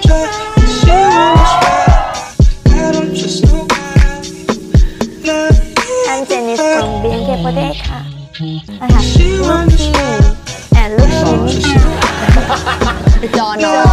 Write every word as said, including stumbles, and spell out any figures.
อันเจนิสของ บี เอ็น เค โฟร์ตี้เอท ค่ะนะคะลูกพี่แอนลูกชิ้นค่ะจอนอน